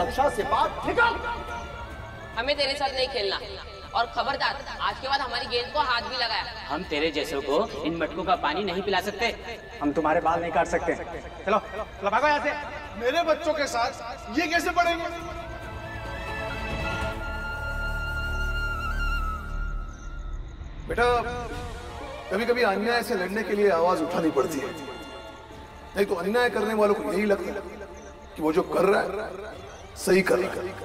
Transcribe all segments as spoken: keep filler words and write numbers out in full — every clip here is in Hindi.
सुरक्षा से बात निकल। हमें तेरे साथ नहीं खेलना और खबरदार आज के बाद हमारी गेंद को हाथ भी लगाया। हम तेरे जैसों को इन मटकों का पानी नहीं पिला सकते। हम तुम्हारे बाल नहीं काट सकते। चलो चलो भागो यहाँ से। मेरे बच्चों के साथ ये कैसे पढ़ेंगे? बेटा कभी कभी अन्याय से लड़ने के लिए आवाज उठानी पड़ती है, नहीं तो अन्याय करने वालों को यही लगता है कि वो जो कर रहा है सही कर रहा है।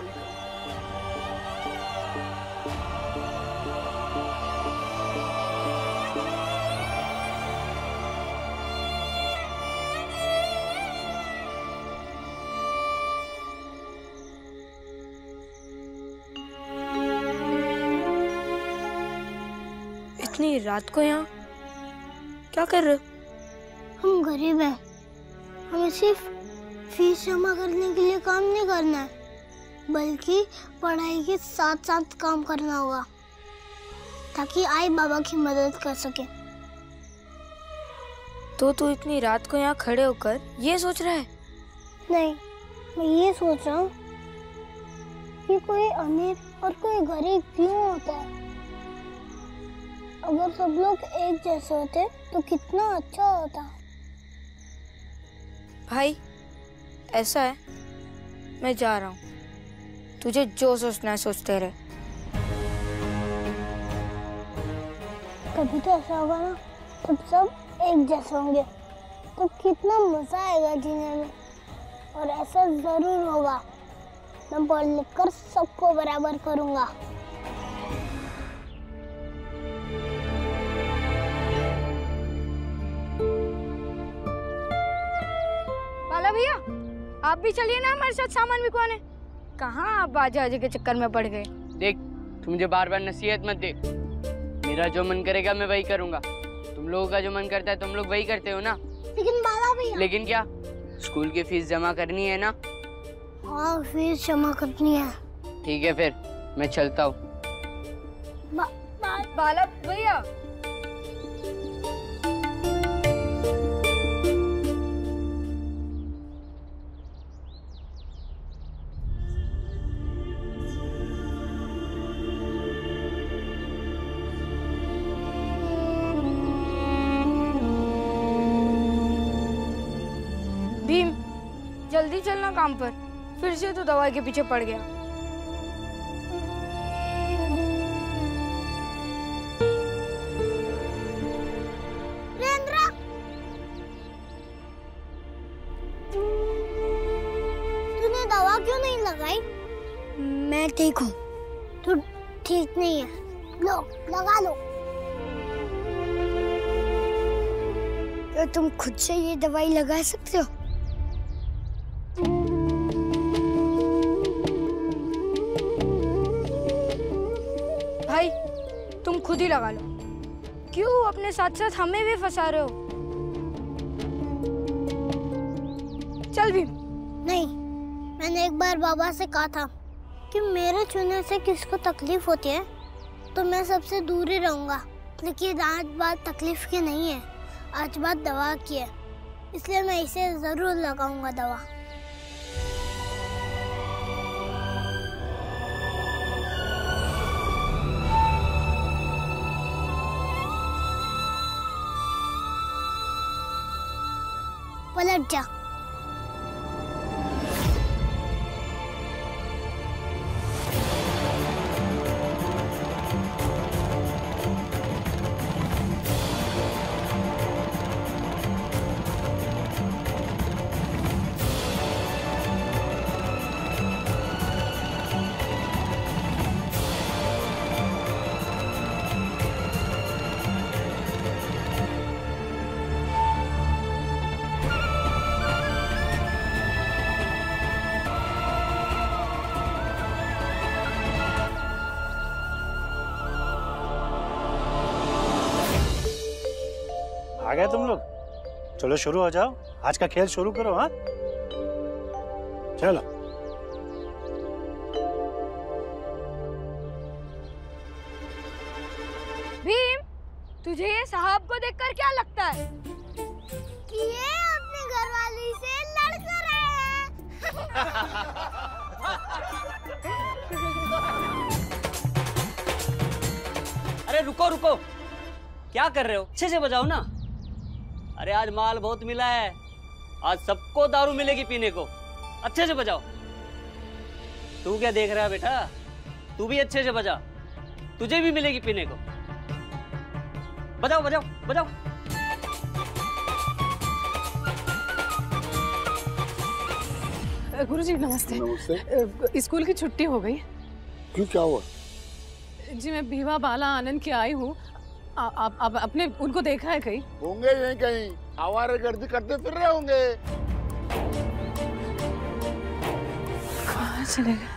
इतनी रात को यहाँ क्या कर रहे हो? हम गरीब हैं, हमें सिर्फ फीस जमा करने के लिए काम नहीं करना है, बल्कि पढ़ाई के साथ साथ काम करना होगा ताकि आई बाबा की मदद कर सके। तो तू इतनी रात को यहाँ खड़े होकर ये सोच रहा है? नहीं, मैं ये सोच रहा हूँ कि कोई अमीर और कोई गरीब क्यों होता है। अगर सब लोग एक जैसे होते तो कितना अच्छा होता। भाई ऐसा है, मैं जा रहा हूँ, तुझे जो सोचना है सोचते रहे। कभी तो ऐसा होगा ना, तब सब एक जैसे होंगे, तो कितना मजा आएगा जीने में। और ऐसा जरूर होगा, मैं पढ़ लिख कर सबको बराबर करूँगा। बाला भैया, आप भी चलिए ना हमारे साथ सामान बिकवाने। कहाँ आप बाजा आजे के चक्कर में पड़ गए। देख, तू मुझे बार बार नसीहत मत दे। मेरा जो मन करेगा मैं वही करूँगा। तुम लोगों का जो मन करता है तुम लोग वही करते हो ना। लेकिन बाला भैया। लेकिन क्या? स्कूल की फीस जमा करनी है ना? हाँ, फीस जमा करनी है। ठीक है, फिर मैं चलता हूँ। बा, बा, बाला भैया, भीम जल्दी चलना काम पर, फिर से तो दवाई के पीछे पड़ गया। तूने दवा क्यों नहीं लगाई? मैं ठीक हूँ, तू ठीक नहीं है। लो, लगा लो। तो तुम खुद से ये दवाई लगा सकते हो? भाई तुम खुद ही लगा लो, क्यों अपने साथ साथ हमें भी फंसा रहे हो? चल भी। नहीं, मैंने एक बार बाबा से कहा था कि मेरे छूने से किसको तकलीफ होती है तो मैं सबसे दूर ही रहूंगा। लेकिन आज बात तकलीफ की नहीं है, आज बात दवा की है, इसलिए मैं इसे जरूर लगाऊंगा दवा। पलट जा। आ गए तुम लोग? चलो शुरू हो जाओ, आज का खेल शुरू करो। हाँ चलो। भीम, तुझे ये साहब को देखकर क्या लगता है? कि ये अपने घरवाली से लड़ कर आए हैं। अरे रुको रुको, क्या कर रहे हो? अच्छे से बजाओ ना। अरे आज माल बहुत मिला है, आज सबको दारू मिलेगी पीने को। अच्छे से बजाओ। तू क्या देख रहा है बेटा? तू भी अच्छे से बजा, तुझे भी मिलेगी पीने को। बजाओ बजाओ बजाओ। गुरुजी नमस्ते। नमस्ते। स्कूल की छुट्टी हो गई। क्यों, क्या हुआ? जी मैं भीवा बाला आनंद की आई हूँ। आप आप अपने उनको देखा है कहीं? होंगे यहीं कहीं, आवारागर्दी करते फिर रहे होंगे। कहाँ चले गए?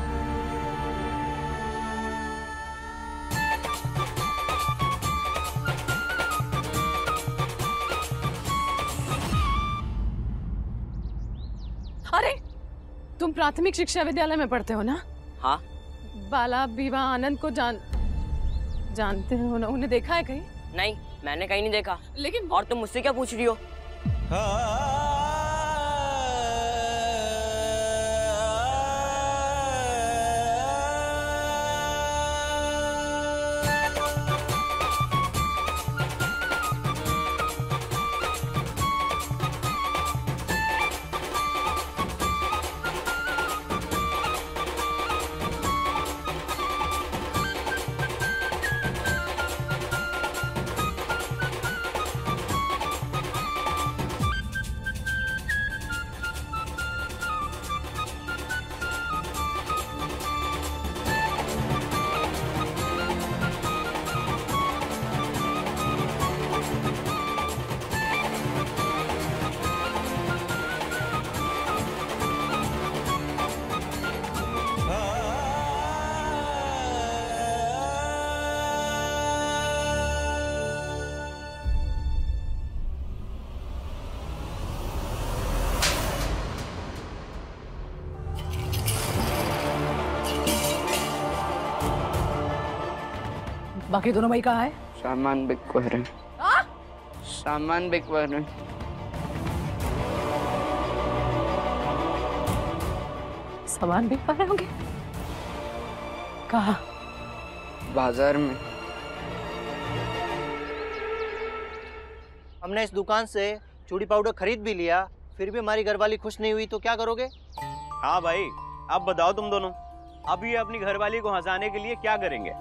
अरे तुम प्राथमिक शिक्षा विद्यालय में पढ़ते हो ना? हाँ। बाला भीवा आनंद को जान जानते हो ना? उन्हें देखा है कहीं? नहीं, मैंने कहीं नहीं देखा। लेकिन और तुम मुझसे क्या पूछ रही हो? बाकी दोनों भाई कहाँ है? सामान बिकवा रहे। सामान बिकवा रहे। सामान बिकवा रहे होंगे? कहाँ? बाजार में। हमने इस दुकान से चूड़ी पाउडर खरीद भी लिया, फिर भी हमारी घरवाली खुश नहीं हुई तो क्या करोगे? हाँ भाई, अब बताओ तुम दोनों, अब ये अपनी घरवाली को हंसाने के लिए क्या करेंगे?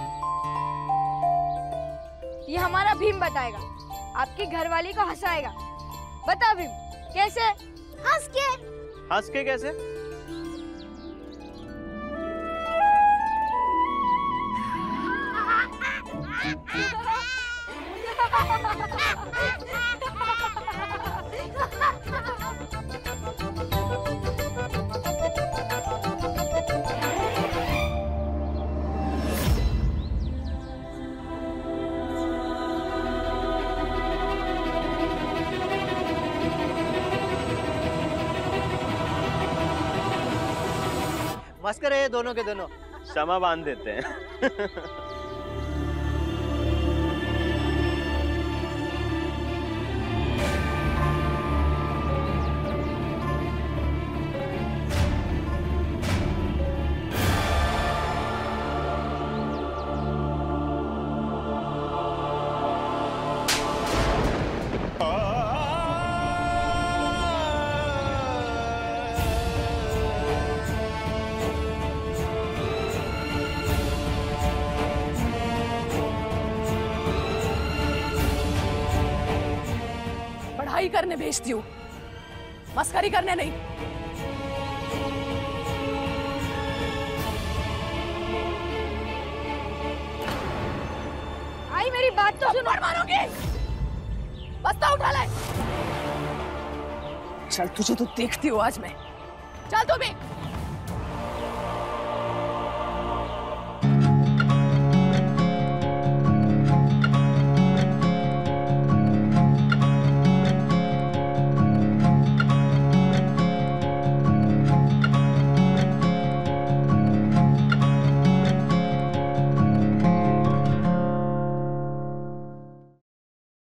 ये हमारा भीम बताएगा, आपकी घरवाली को हंसाएगा। बता भीम, कैसे? हंस के। हंस के कैसे? मस्करे है दोनों के दोनों। क्षमा बांध देते हैं। पढ़ाई करने भेजती हूँ, मस्करी करने नहीं। आई मेरी बात तो सुनो। मारूंगी। बस्ता उठा ले। चल तुझे तो देखती हूँ आज मैं। चल तू भी।